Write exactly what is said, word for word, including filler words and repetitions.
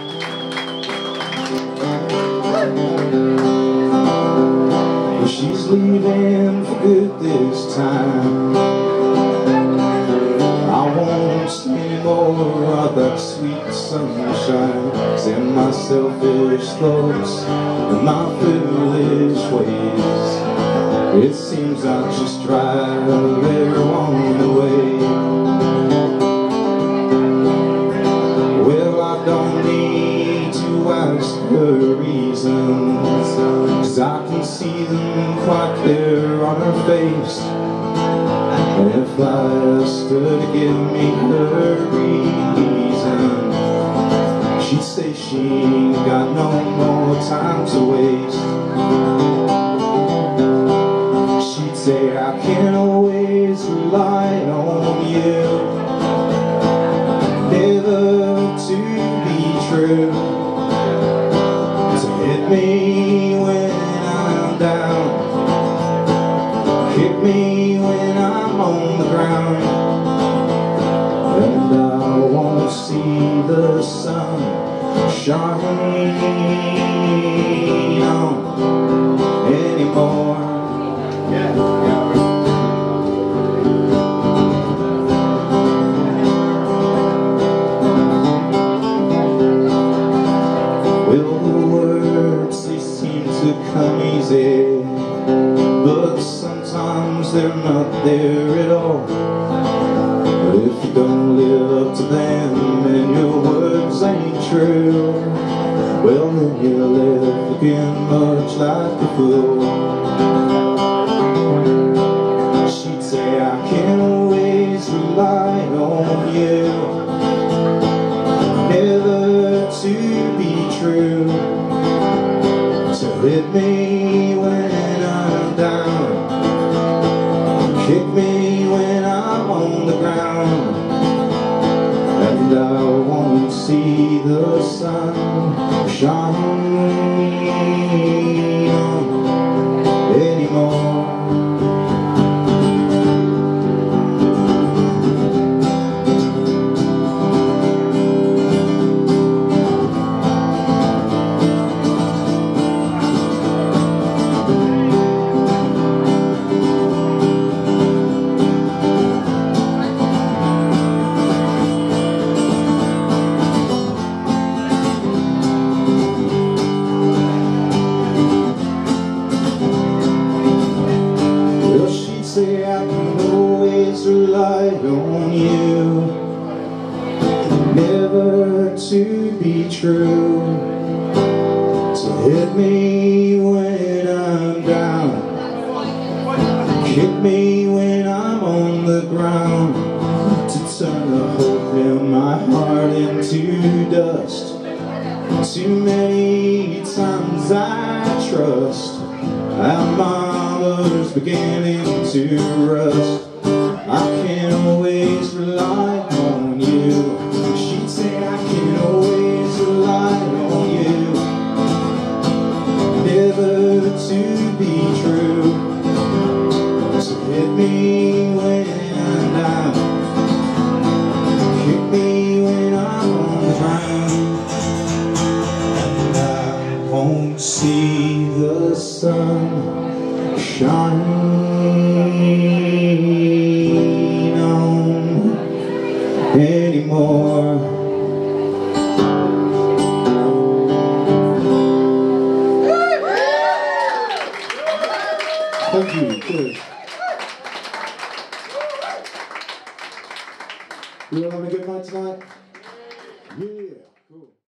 Well, she's leaving for good this time. I won't see any more of that sweet sunshine. 'Cause in my selfish thoughts and my foolish ways, it seems I just drive everyone away. Well, I don't need to ask her reasons, 'cause I can see them quite clear on her face. And if I asked her to give me her reason, she'd say she ain't got no more time to waste. She'd say I can always rely on you, never to be true, to hit me when I'm down, kick me when I'm on the ground, and I won't see the sun shining on anymore. Well, the words, they seem to come easy, but sometimes they're not there at all. But if you don't live up to them and your words ain't true, well then you're left looking much like a fool. She'd say I can always rely on you, never to be true, to hit me when I'm down, kick me when I'm on the ground, and I won't see the sun shining on anymore. Say I can always rely on you, never to be true, to hit me when I'm down, kick me when I'm on the ground, to turn the hope in my heart into dust. Too many times I trust, and my armor's beginning to rust. I can always rely on you. She'd say I can always rely on you, never to be true, so hit me when I'm down, kick me when I'm on the ground, and I won't see the sun shining on anymore. Thank you. Good. You all having a good night tonight? Yeah. Cool.